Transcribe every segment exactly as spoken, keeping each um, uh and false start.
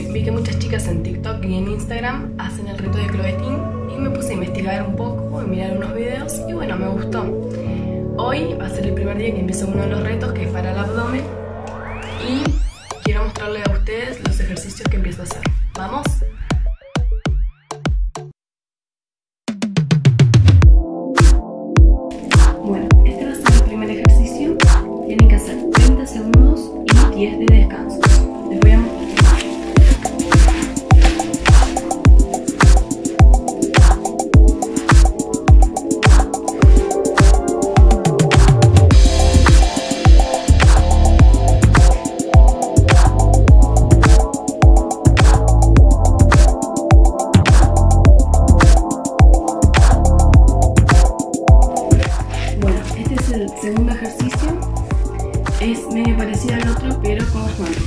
vi que muchas chicas en TikTok y en Instagram hacen el reto de cloeting y me puse a investigar un poco y mirar unos videos y bueno, me gustó. Hoy va a ser el primer día que empiezo uno de los retos, que es para el abdomen, y quiero mostrarles a ustedes los ejercicios que empiezo a hacer. ¿Vamos? Bueno, este va a ser el primer ejercicio. Tienen que hacer treinta segundos y diez de descanso. Les voy a mostrar. El segundo ejercicio es medio parecido al otro, pero con las manos.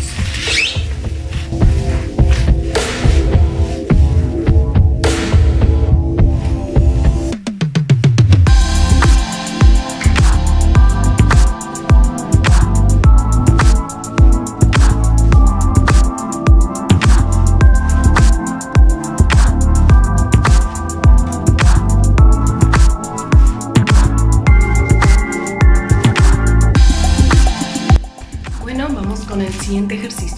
Bueno, vamos con el siguiente ejercicio.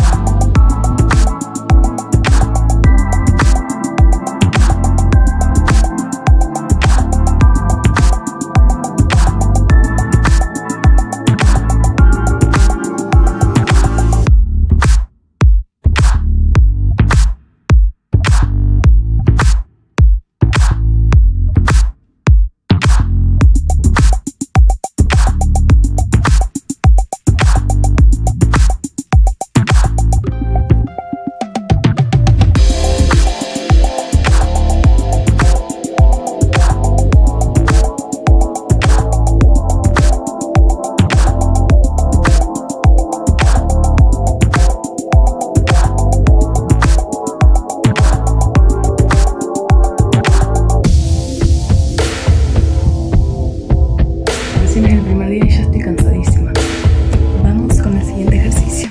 Es el primer día y ya estoy cansadísima. Vamos con el siguiente ejercicio.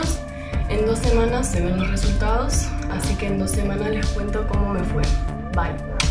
minutos. En dos semanas se ven los resultados, así que en dos semanas les cuento cómo me fue. Bye.